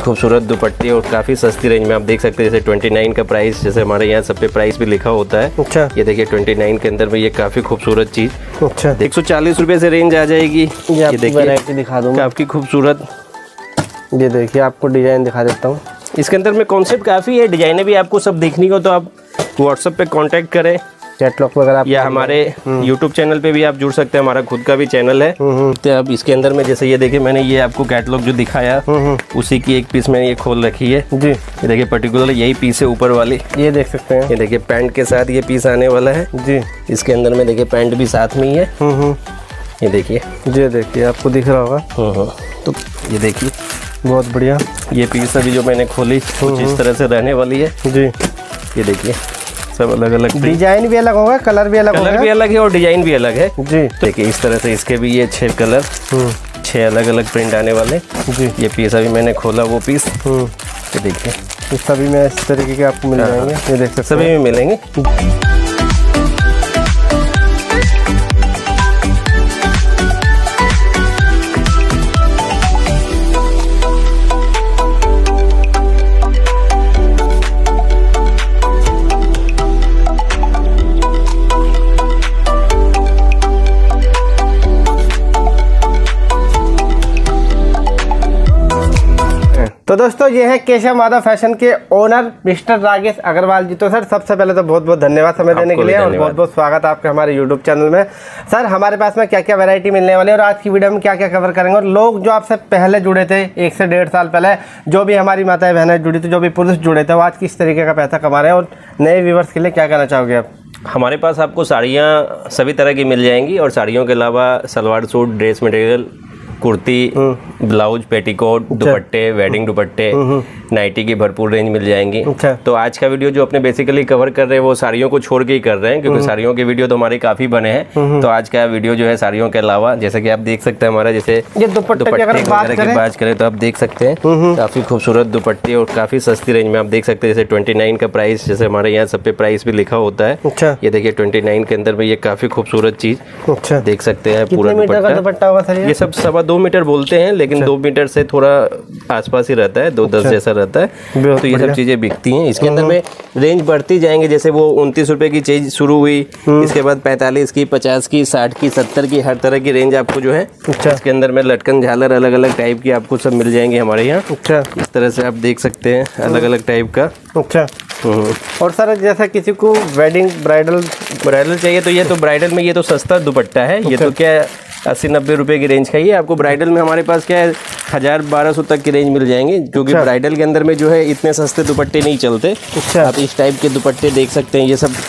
खूबसूरत दुपट्टे और काफ़ी सस्ती रेंज में आप देख सकते हैं। जैसे 29 का प्राइस, जैसे हमारे यहाँ सब पे प्राइस भी लिखा होता है। अच्छा, ये देखिए 29 के अंदर में ये काफ़ी खूबसूरत चीज़। अच्छा, 140 रुपये से रेंज आ जाएगी। ये देखिए वैरायटी दिखा दूँगा, काफ़ी खूबसूरत। ये देखिए आपको डिज़ाइन दिखा देता हूँ। इसके अंदर में कॉन्सेप्ट काफ़ी है, डिजाइने भी आपको सब देखनी हो तो आप व्हाट्सएप पे कांटेक्ट करें, कैटलॉग वगैरह या हमारे YouTube चैनल पे भी आप जुड़ सकते हैं। हमारा खुद का भी चैनल है। तो अब इसके अंदर में जैसे ये देखिए, मैंने ये आपको कैटलॉग जो दिखाया उसी की एक पीस मैंने ये खोल रखी है जी। ये देखिए पर्टिकुलर यही पीस है ऊपर वाली, ये देख सकते हैं। ये देखिए पैंट के साथ ये पीस आने वाला है जी। इसके अंदर में देखिए पैंट भी साथ में ही है। ये देखिए, ये देखिए आपको दिख रहा होगा। तो ये देखिए बहुत बढ़िया ये पीस अभी जो मैंने खोली कुछ इस तरह से रहने वाली है जी। ये देखिए सब अलग अलग डिजाइन भी अलग होगा, कलर भी अलग होगा, कलर भी अलग है और डिजाइन भी अलग है जी। तो देखिए इस तरह से इसके भी ये 6 कलर 6 अलग अलग प्रिंट आने वाले जी। ये पीस अभी मैंने खोला वो पीस, ये देखिए सभी में इस तरीके के आपको मिल जाएंगे। ये देख सकते सभी में मिलेंगे। तो दोस्तों ये है केशव माधव फैशन के ओनर मिस्टर राकेश अग्रवाल जी। तो सर सबसे पहले तो बहुत बहुत धन्यवाद समय देने के लिए और बहुत बहुत स्वागत है आपके हमारे यूट्यूब चैनल में। सर हमारे पास में क्या क्या वैरायटी मिलने वाली है और आज की वीडियो में क्या क्या कवर करेंगे, और लोग जो आपसे पहले जुड़े थे 1 से 1.5 साल पहले, जो भी हमारी माताएं बहनें जुड़ी थी, जो भी पुरुष जुड़े थे, वो आज किस तरीके का पैसा कमा रहे हैं, और नए व्यूवर्स के लिए क्या कहना चाहोगे आप? हमारे पास आपको साड़ियाँ सभी तरह की मिल जाएंगी और साड़ियों के अलावा salwar suit, dress material, kurti, blouse, petticoat, दुपट्टे, वेडिंग दुपट्टे, नाइटी की भरपूर रेंज मिल जाएंगी। तो आज का वीडियो जो अपने बेसिकली कवर कर रहे हैं वो साड़ियों को छोड़ के ही कर रहे हैं, क्योंकि साड़ियों के वीडियो तो हमारे काफी बने हैं। तो आज का वीडियो जो है साड़ियों के अलावा, जैसे कि आप देख सकते हैं हमारा जैसे ये दुपट्टे वगैरह की बात करें तो आप देख सकते हैं काफी खूबसूरत दुपट्टे और काफी सस्ती रेंज में आप देख सकते हैं। जैसे 29 का प्राइस, जैसे हमारे यहाँ सब पे प्राइस भी लिखा होता है। ये देखिए 29 के अंदर में ये काफी खूबसूरत चीज देख सकते हैं। पूरा दुपट्टा होगा सर? ये सब 2.25 मीटर बोलते हैं, लेकिन 2 मीटर से थोड़ा आसपास ही रहता है, 2.10 जैसा रहता है। तो ये सब चीजें बिकती हैं। इसके अंदर में रेंज बढ़ती जाएंगे, जैसे वो 29 रुपए की चीज शुरू हुई, इसके बाद 45 की, 50 की, 60 की, 70 की, हर तरह की रेंज आपको जो है इसके अंदर में लटकन झालर अलग अलग टाइप की आपको सब मिल जाएंगे हमारे यहाँ। इस तरह से आप देख सकते हैं अलग अलग टाइप का। अच्छा, और सर जैसा किसी को वेडिंग ब्राइडल चाहिए तो ये तो ब्राइडल में ये तो सस्ता दुपट्टा है। ये तो क्या 80-90 रुपए की रेंज का ही है। आपको ब्राइडल में हमारे पास क्या है 1000-1200 तक की रेंज मिल जाएंगे, क्योंकि ब्राइडल के अंदर में जो है इतने सस्ते दुपट्टे नहीं चलते। आप इस टाइप के दुपट्टे देख सकते हैं, ये सब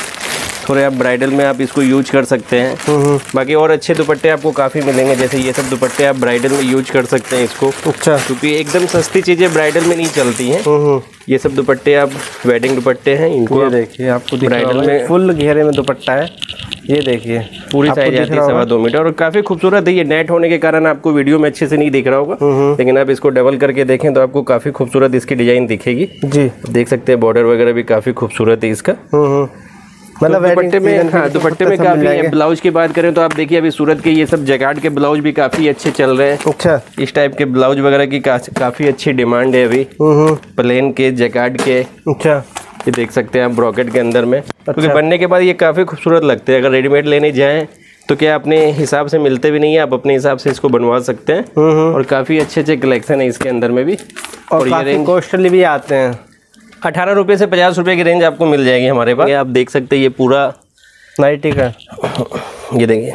थोड़े आप ब्राइडल में आप इसको यूज कर सकते हैं। बाकी और अच्छे दुपट्टे आपको काफ़ी मिलेंगे, जैसे ये सब दुपट्टे आप ब्राइडल में यूज कर सकते हैं इसको। अच्छा, क्योंकि एकदम सस्ती चीज़ें ब्राइडल में नहीं चलती हैं। ये सब दुपट्टे आप वेडिंग दुपट्टे हैं, इनको देखिए आपको ब्राइडल में फुल घेरे में दुपट्टा है। ये देखिए पूरी साइज आती है 2.25 मीटर और काफ़ी खूबसूरत है। ये नेट होने के कारण आपको वीडियो में अच्छे से नहीं दिख रहा होगा, लेकिन आप इसको डबल करके देखें तो आपको काफ़ी खूबसूरत इसकी डिजाइन दिखेगी जी। देख सकते हैं बॉर्डर वगैरह भी काफ़ी खूबसूरत है इसका। मतलब दुपट्टे में, हाँ दुपट्टे में काफी है। ब्लाउज की बात करें तो आप देखिए अभी सूरत के ये सब जैकार्ड के ब्लाउज भी काफी अच्छे चल रहे हैं। अच्छा, इस टाइप के ब्लाउज वगैरह की काफी अच्छी डिमांड है अभी, प्लेन के, जैकार्ड के। अच्छा, ये देख सकते हैं आप ब्रॉकेट के अंदर में, क्योंकि बनने के बाद ये काफी खूबसूरत लगते हैं। अगर रेडीमेड लेने जाएं तो क्या अपने हिसाब से मिलते भी नहीं है, आप अपने हिसाब से इसको बनवा सकते हैं। और काफी अच्छे अच्छे कलेक्शन है इसके अंदर में भी, और ये रेंज कॉस्टली भी आते हैं। 18 रुपये से 50 रुपये की रेंज आपको मिल जाएगी हमारे पास। ये आप देख सकते हैं ये पूरा नाइटी का, ये देखिए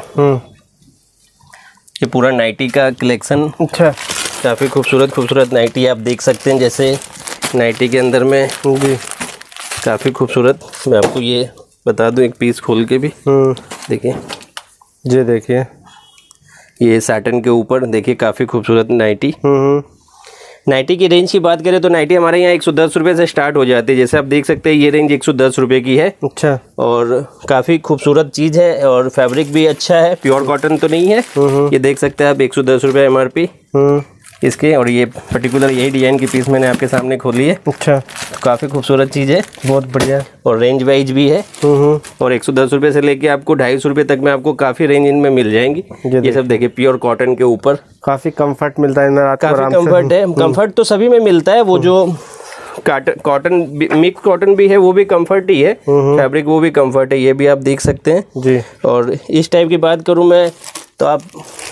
ये पूरा नाइटी का कलेक्शन। अच्छा, काफ़ी खूबसूरत नाइटी आप देख सकते हैं। जैसे नाइटी के अंदर में भी काफ़ी खूबसूरत, मैं आपको ये बता दूं एक पीस खोल के भी देखिए। ये देखिए ये साटन के ऊपर देखिए काफ़ी खूबसूरत नाइटी। नाइटी की रेंज की बात करें तो नाइटी हमारे यहाँ 110 रुपये से स्टार्ट हो जाती है। जैसे आप देख सकते हैं ये रेंज 110 रुपये की है। अच्छा, और काफ़ी खूबसूरत चीज़ है और फैब्रिक भी अच्छा है, प्योर कॉटन तो नहीं है। ये देख सकते हैं आप 110 रुपये MRP। इसके, और ये पर्टिकुलर यही डिजाइन की पीस मैंने आपके सामने खोली है। अच्छा, काफ़ी खूबसूरत चीज़ है, बहुत बढ़िया, और रेंज वाइज भी है। और 110 रुपये से लेके आपको 250 रुपये तक में आपको काफ़ी रेंज इनमें मिल जाएंगी। ये सब देखिए प्योर कॉटन के ऊपर, काफ़ी कंफर्ट मिलता है इनमें, काफ़ी कंफर्ट है। कंफर्ट तो सभी में मिलता है, वो जो कॉटन मिक्स कॉटन भी है वो भी कंफर्ट ही है, फैब्रिक वो भी कंफर्ट है, ये भी आप देख सकते हैं जी। और इस टाइप की बात करूं मैं तो आप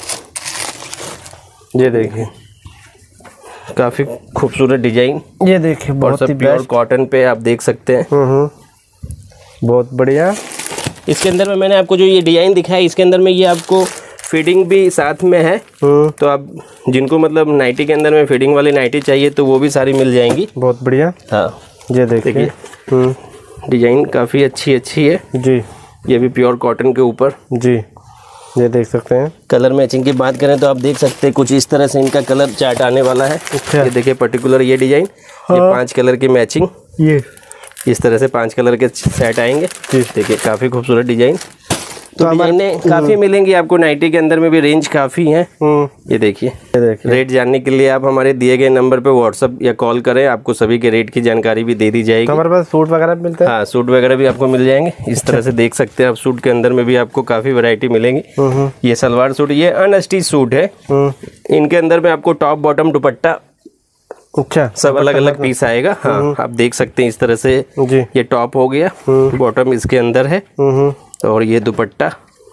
ये देखिए, काफ़ी खूबसूरत डिजाइन, ये देखिए बहुत ही प्योर कॉटन पे आप देख सकते हैं। बहुत बढ़िया। इसके अंदर में मैंने आपको जो ये डिजाइन दिखाया, इसके अंदर में ये आपको फिटिंग भी साथ में है, तो आप जिनको मतलब नाइटी के अंदर में फिटिंग वाली नाइटी चाहिए तो वो भी सारी मिल जाएंगी। बहुत बढ़िया। हाँ, ये देखिए डिजाइन काफ़ी अच्छी है जी। ये भी प्योर कॉटन के ऊपर जी, ये देख सकते हैं। कलर मैचिंग की बात करें तो आप देख सकते हैं कुछ इस तरह से इनका कलर चार्ट आने वाला है। अच्छा। ये देखिए पर्टिकुलर ये डिजाइन, ये 5 कलर की मैचिंग, ये इस तरह से 5 कलर के सेट आएंगे। देखिए काफ़ी खूबसूरत डिजाइन, तो डिजाइने काफ़ी मिलेंगी आपको नाइटी के अंदर में भी, रेंज काफ़ी है। ये देखिए, रेट जानने के लिए आप हमारे दिए गए नंबर पे व्हाट्सअप या कॉल करें, आपको सभी के रेट की जानकारी भी दे दी जाएगी। तो हमारे पास सूट वगैरह भी मिलते हैं? हाँ, सूट वगैरह भी आपको मिल जाएंगे। इस तरह से देख सकते हैं आप, सूट के अंदर में भी आपको काफ़ी वैरायटी मिलेंगी। ये सलवार सूट, ये अनस्टिच सूट है, इनके अंदर में आपको टॉप बॉटम दुपट्टा अच्छा सब अलग अलग पीस आएगा। हाँ, आप देख सकते हैं इस तरह से ये टॉप हो गया, बॉटम इसके अंदर है, और ये दुपट्टा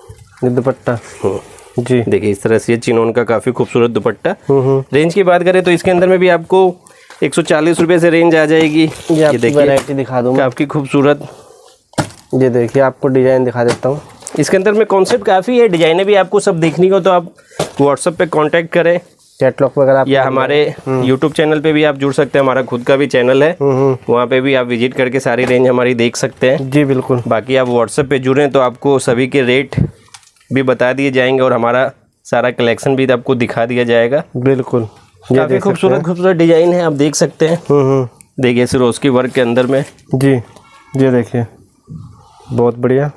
जी। देखिए इस तरह से ये चिनोन का काफ़ी खूबसूरत दुपट्टा। रेंज की बात करें तो इसके अंदर में भी आपको 140 रुपये से रेंज आ जाएगी। ये देखिए वैरायटी दिखा दूँ काफ़ी खूबसूरत। ये देखिए आपको डिज़ाइन दिखा देता हूँ। इसके अंदर में कॉन्सेप्ट काफ़ी है, डिजाइने भी आपको सब देखनी हो तो आप व्हाट्सएप पे कांटेक्ट करें, कैटलॉग वगैरह, या हमारे यूट्यूब चैनल पे भी आप जुड़ सकते हैं। हमारा खुद का भी चैनल है, वहाँ पे भी आप विजिट करके सारी रेंज हमारी देख सकते हैं। जी बिल्कुल। बाकी आप व्हाट्सएप पे जुड़ें तो आपको सभी के रेट भी बता दिए जाएंगे और हमारा सारा कलेक्शन भी आपको दिखा दिया जाएगा। बिल्कुल, काफ़ी खूबसूरत डिजाइन है, आप देख सकते हैं। देखिए सिरोस्की वर्क के अंदर में जी, ये देखिए बहुत बढ़िया।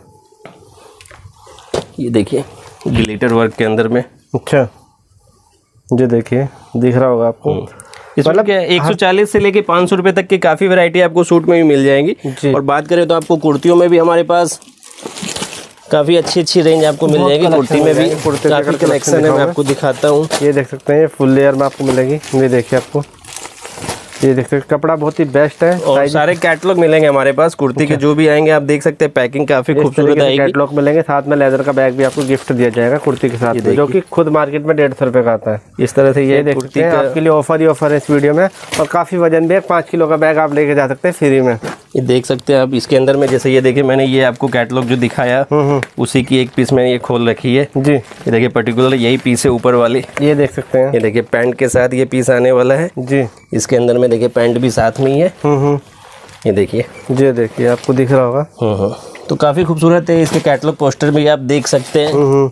ये देखिए ग्लिटर वर्क के अंदर में। अच्छा, ये देखिए दिख रहा होगा आपको। मतलब क्या 140 से लेके 500 रुपये तक की काफ़ी वैरायटी आपको सूट में भी मिल जाएंगी। और बात करें तो आपको कुर्तियों में भी हमारे पास काफ़ी अच्छी रेंज आपको मिल जाएगी। कुर्ती में भी काफ़ी कलेक्शन है, मैं आपको दिखाता हूँ। ये देख सकते हैं, ये फुल लेयर में आपको मिलेगी। ये देखिए आपको, ये देख सकते हैं, कपड़ा बहुत ही बेस्ट है, और सारे कैटलॉग मिलेंगे हमारे पास कुर्ती के, जो भी आएंगे आप देख सकते हैं। पैकिंग काफ़ी खूबसूरत आएगी, कैटलॉग मिलेंगे, साथ में लेदर का बैग भी आपको गिफ्ट दिया जाएगा कुर्ती के साथ, जो कि खुद मार्केट में 150 रुपये का आता है। इस तरह से ये कुर्ती आपके लिए ऑफर ही ऑफर है इस वीडियो में, और काफ़ी वजन भी है, 5 किलो का बैग आप लेके जा सकते हैं फ्री में। ये देख सकते हैं आप इसके अंदर में, जैसे ये देखिए मैंने ये आपको कैटलॉग जो दिखाया उसी की एक पीस मैंने ये खोल रखी है जी। ये देखिए पर्टिकुलर यही पीस है ऊपर वाली, ये देख सकते हैं। ये देखिए पैंट के साथ ये पीस आने वाला है जी। इसके अंदर में देखिए पैंट भी साथ में ही है। ये देखिए, ये देखिए आपको दिख रहा होगा। तो काफ़ी खूबसूरत है। इसके कैटलॉग पोस्टर भी आप देख सकते हैं।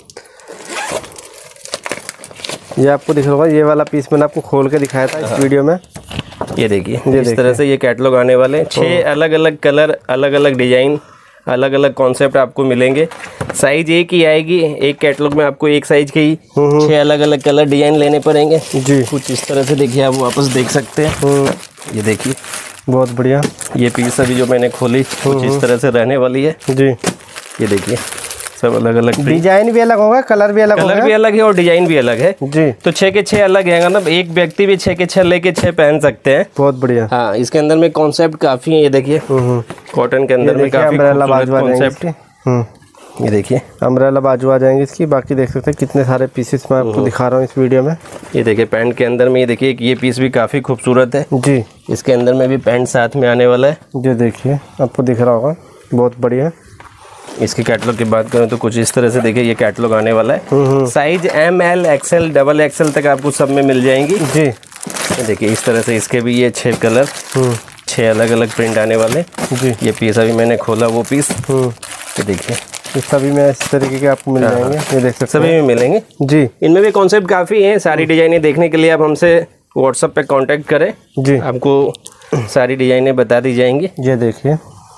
ये आपको दिख रहा होगा, ये वाला पीस मैंने आपको खोल के दिखाया था इस वीडियो में। ये देखिए इस तरह से ये कैटलॉग आने वाले हैं। 6 अलग अलग कलर, अलग अलग डिजाइन, अलग अलग कॉन्सेप्ट आपको मिलेंगे। साइज एक ही आएगी, एक कैटलॉग में आपको एक साइज के ही 6 अलग अलग कलर डिजाइन लेने पड़ेंगे जी। कुछ इस तरह से देखिए, आप वापस देख सकते हैं। ये देखिए बहुत बढ़िया, ये पीस अभी जो मैंने खोली कुछ इस तरह से रहने वाली है जी। ये देखिए सब अलग अलग डिजाइन भी अलग होगा, कलर भी अलग है और डिजाइन भी अलग है जी। तो 6 के 6 अलग है ना, एक व्यक्ति भी 6 के 6 लेके 6 पहन सकते हैं। बहुत बढ़िया। हाँ, इसके अंदर में कॉन्सेप्ट काफी है। ये देखिए कॉटन के अंदर में काफी कॉन्सेप्ट। ये देखिए अम्ब्रेला बाजू आ जाएंगे इसकी। बाकी देख सकते हैं कितने सारे पीसेस मैं आपको दिखा रहा हूँ इस वीडियो में। ये देखिए पैंट के अंदर में, ये देखिए ये पीस भी काफी खूबसूरत है जी। इसके अंदर में भी पैंट साथ में आने वाला है। ये देखिए आपको दिख रहा होगा, बहुत बढ़िया। इसके कैटलॉग की बात करें तो कुछ इस तरह से देखिए ये कैटलॉग आने वाला है। साइज ML XL XXL तक आपको सब में मिल जाएंगी जी। ये देखिए इस तरह से इसके भी ये 6 कलर, 6 अलग अलग प्रिंट आने वाले जी। ये पीस अभी मैंने खोला वो पीस। ये देखिए सभी में इस तरीके के आपको मिल जाएंगे। ये देख सकते हैं, सभी में मिलेंगे जी। इनमें भी कॉन्सेप्ट काफ़ी हैं। सारी डिजाइनें देखने के लिए आप हमसे व्हाट्सएप पे कांटेक्ट करें जी, आपको सारी डिजाइनें बता दी जाएंगी। ये देखिए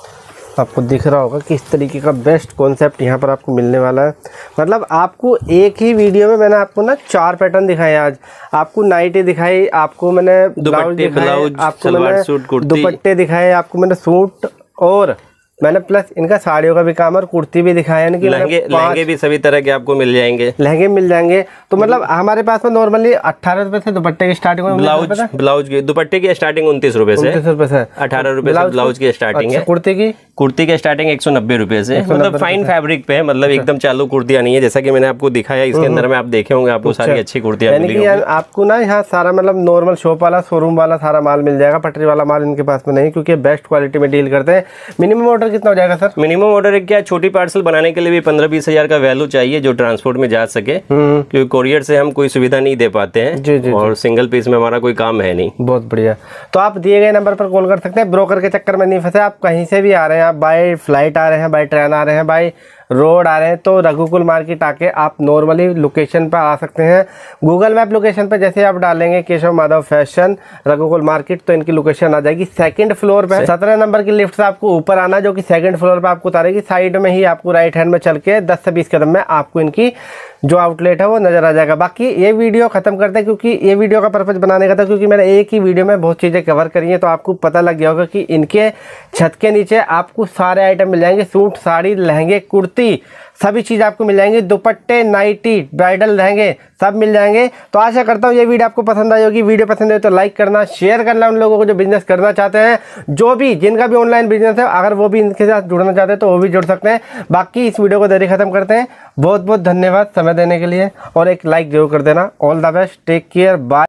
आपको दिख रहा होगा किस तरीके का बेस्ट कॉन्सेप्ट यहाँ पर आपको मिलने वाला है। मतलब आपको एक ही वीडियो में मैंने आपको ना 4 पैटर्न दिखाए। आज आपको नाइटी दिखाई, आपको मैंने ब्लाउज दिखाए, आपको मैंने दुपट्टे दिखाए, आपको मैंने सूट, और मैंने प्लस इनका साड़ियों का भी काम और कुर्ती भी दिखाया है। लहंगे भी सभी तरह के आपको मिल जाएंगे, लहंगे मिल जाएंगे। तो मतलब हमारे पास में नॉर्मली 18 रुपए से दुपट्टे की स्टार्टिंग, ब्लाउज की दुपट्टे की स्टार्टिंग 29 रुपए से, 18 रुपए से ब्लाउज की स्टार्टिंग है। कुर्ती की स्टार्टिंग 190 रुपए से, मतलब फाइन फैब्रिक पे है, मतलब एकदम चालू कुर्तियां नहीं है, जैसा कि मैंने आपको दिखाया। इसके अंदर में आप देखे होंगे आपको सारी अच्छी कुर्तियां मिलेंगी। आपको ना यहाँ सारा मतलब नॉर्मल शॉप वाला, शोरूम वाला सारा माल मिल जाएगा, पटरी वाला माल इनके पास में नहीं, क्योंकि बेस्ट क्वालिटी में डील करते हैं। मिनिमम ऑर्डर कितना हो जाएगा सर? मिनिमम ऑर्डर क्या, छोटी पार्सल बनाने के लिए भी 15-20 हजार का वैल्यू चाहिए जो ट्रांसपोर्ट में जा सके, क्योंकि कोरियर से हम कोई सुविधा नहीं दे पाते हैं। जी, और सिंगल पीस में हमारा कोई काम है नहीं। बहुत बढ़िया। तो आप दिए गए नंबर पर कॉल कर सकते हैं। ब्रोकर के चक्कर में नहीं फंसे, आप कहीं से भी आ रहे हैं, आप बाय फ्लाइट आ रहे हैं, बाय ट्रेन आ रहे हैं, बाय रोड आ रहे हैं, तो रघुकुल मार्केट आके आप नॉर्मली लोकेशन पर आ सकते हैं। गूगल मैप लोकेशन पर जैसे आप डालेंगे केशव माधव फैशन रघुकुल मार्केट, तो इनकी लोकेशन आ जाएगी। 2nd फ्लोर पे 17 नंबर की लिफ्ट से आपको ऊपर आना, जो कि 2nd फ्लोर पे आपको उतारेगी। साइड में ही आपको राइट हैंड में चल के 10 से 20 कदम में आपको इनकी जो आउटलेट है वो नजर आ जाएगा। बाकी ये वीडियो खत्म करते हैं, क्योंकि ये वीडियो का पर्पज बनाने का था, क्योंकि मैंने एक ही वीडियो में बहुत चीज़ें कवर करी हैं, तो आपको पता लग गया होगा कि इनके छत के नीचे आपको सारे आइटम मिल जाएंगे। सूट, साड़ी, लहंगे, कुर्ती, सभी चीज़ आपको मिल जाएंगे। दुपट्टे, नाइटी, ब्राइडल लहंगे सब मिल जाएंगे। तो आशा करता हूँ ये वीडियो आपको पसंद आई होगी। वीडियो पसंद है तो लाइक करना, शेयर करना उन लोगों को जो बिजनेस करना चाहते हैं, जो भी जिनका भी ऑनलाइन बिजनेस है, अगर वो भी इनके साथ जुड़ना चाहते हैं तो वो भी जुड़ सकते हैं। बाकी इस वीडियो को देरी खत्म करते हैं। बहुत बहुत धन्यवाद समय देने के लिए, और एक लाइक जरूर कर देना। All the best, take care, bye.